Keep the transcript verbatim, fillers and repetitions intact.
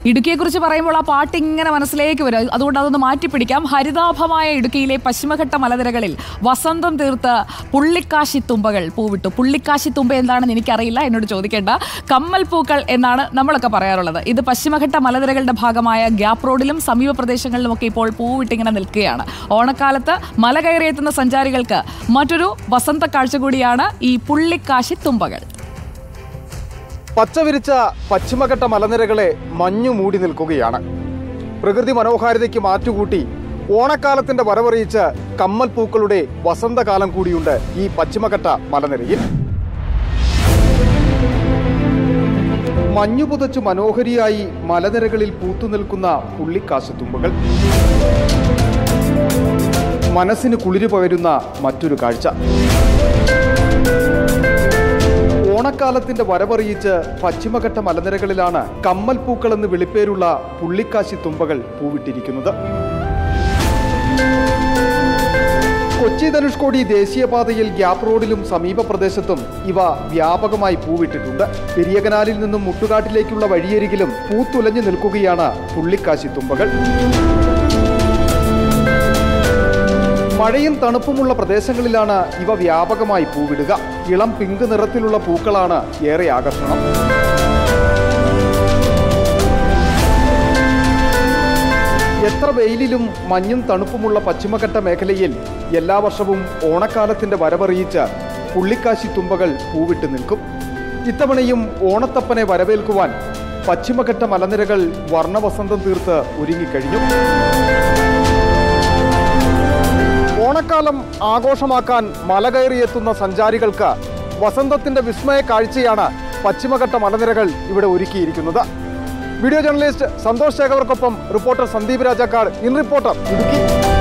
ഇടുക്കിയെക്കുറിച്ച് പറയുമ്പോൾ ആ പാട്ട് ഇങ്ങനെ മനസ്സിലേക്ക് വരും. അതുകൊണ്ട് അതൊന്ന് മാറ്റിപ്പിടിക്കാം. ഹരിതാഭമായ ഇടുക്കിയിലെ പശ്ചിമഘട്ട മലനിരകളിൽ വസന്തം തീർത്ത് പുള്ളിക്കാശി തുമ്പകൾ പൂവിട്ടു. പുള്ളിക്കാശി തുമ്പ എന്താണെന്ന് എനിക്കറിയില്ല, എന്നോട് ചോദിക്കേണ്ട. കമ്മൽ പൂക്കൾ എന്നാണ് നമ്മളൊക്കെ പറയാറുള്ളത്. ഇത് പശ്ചിമഘട്ട മലനിരകളുടെ ഭാഗമായ ഗ്യാപ്പ് റോഡിലും സമീപ പ്രദേശങ്ങളിലുമൊക്കെ ഇപ്പോൾ പൂവിട്ടിങ്ങനെ നിൽക്കുകയാണ്. ഓണക്കാലത്ത് മല കയറിയെത്തുന്ന സഞ്ചാരികൾക്ക് മറ്റൊരു വസന്ത കാഴ്ച കൂടിയാണ് ഈ പുള്ളിക്കാശി തുമ്പകൾ. പച്ചവിരിച്ച പശ്ചിമഘട്ട മലനിരകളെ മഞ്ഞു മൂടി നിൽക്കുകയാണ്. പ്രകൃതി മനോഹാരിതയ്ക്ക് മാറ്റുകൂട്ടി ഓണക്കാലത്തിന്റെ വരവറിയിച്ച് കമ്മൽ പൂക്കളുടെ വസന്തകാലം കൂടിയുണ്ട് ഈ പശ്ചിമഘട്ട മലനിരയിൽ. മഞ്ഞു പുതച്ചു മനോഹരിയായി മലനിരകളിൽ പൂത്തുനിൽക്കുന്ന പുള്ളിക്കാശിത്തുമ്പകൾ മനസ്സിന് കുളിരു പകരുന്ന മറ്റൊരു കാഴ്ച. ഓണക്കാലത്തിന്റെ വരവറിയിച്ച് പശ്ചിമഘട്ട മലനിരകളിലാണ് കമ്മൽ പൂക്കൾ എന്ന് വിളിപ്പേരുള്ള പുള്ളിക്കാശി തുമ്പകൾ പൂവിട്ടിരിക്കുന്നത്. കൊച്ചി ധനുഷ്കോടി ദേശീയപാതയിൽ ഗ്യാപ്പ് റോഡിലും സമീപ പ്രദേശത്തും ഇവ വ്യാപകമായി പൂവിട്ടിട്ടുണ്ട്. പെരിയ കനാലിൽ നിന്നും മുട്ടുകാട്ടിലേക്കുള്ള വഴിയരികിലും പൂത്തുലഞ്ഞു നിൽക്കുകയാണ് പുള്ളിക്കാശി തുമ്പകൾ. മഴയും തണുപ്പുമുള്ള പ്രദേശങ്ങളിലാണ് ഇവ വ്യാപകമായി പൂവിടുക. ഇളം പിങ്ക് നിറത്തിലുള്ള പൂക്കളാണ് ഏറെ ആകർഷണം. എത്ര വെയിലിലും മഞ്ഞും തണുപ്പുമുള്ള പശ്ചിമഘട്ട മേഖലയിൽ എല്ലാ വർഷവും ഓണക്കാലത്തിന്റെ വരവറിയിച്ച് പുള്ളിക്കാശി തുമ്പകൾ പൂവിട്ട് നിൽക്കും. ഇത്തവണയും ഓണത്തപ്പനെ വരവേൽക്കുവാൻ പശ്ചിമഘട്ട മലനിരകൾ വർണ്ണവസന്തം തീർത്ത് ഒരുങ്ങിക്കഴിഞ്ഞു. ഓണക്കാലം ആഘോഷമാക്കാൻ മല കയറിയെത്തുന്ന സഞ്ചാരികൾക്ക് വസന്തത്തിന്റെ വിസ്മയ കാഴ്ചയാണ് പശ്ചിമഘട്ട മലനിരകൾ ഇവിടെ ഒരുക്കിയിരിക്കുന്നത്. വീഡിയോ ജേർണലിസ്റ്റ് സന്തോഷ് ശേഖർക്കൊപ്പം reporter Sandeep Rajakkad, in reporter Idukki.